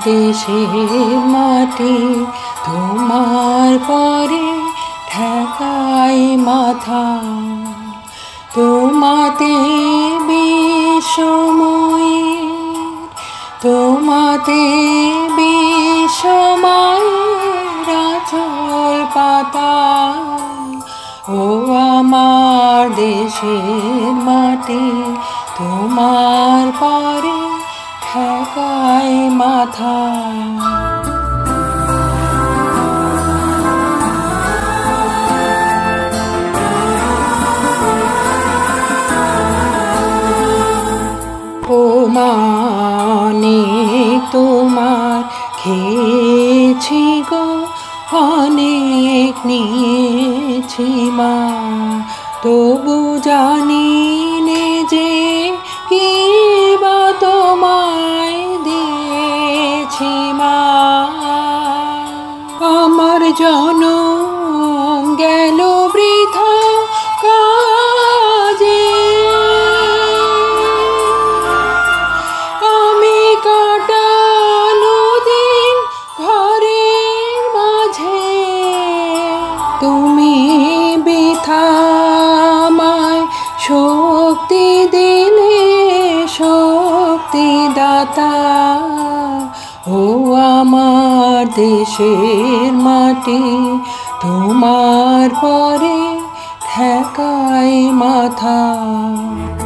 দেশের মাটি তোমার পরে ঠেকায় মাথা। তোমাতে বিশ্বময়ের, তোমাতে বিশ্বময়ের আঁচল পাতা। ও আমার দেশের মাটি তোমার পরে ঠেকায় মাথা। ও অনেক তোমার খেয়েছি গো, অনেক নিয়েছি মা, তবু জানি নে যে কি বা তোমায় দিয়েছি মা। আমার জনম গেল বৃথা কাজে, আমি কাটালো দিন ঘরের মাঝে। তুমি বৃথা আমায় শক্তি দিলে, শক্তি দাতা। ও আমার দেশের মাটি তোমার পরে ঠেকায় মাথা।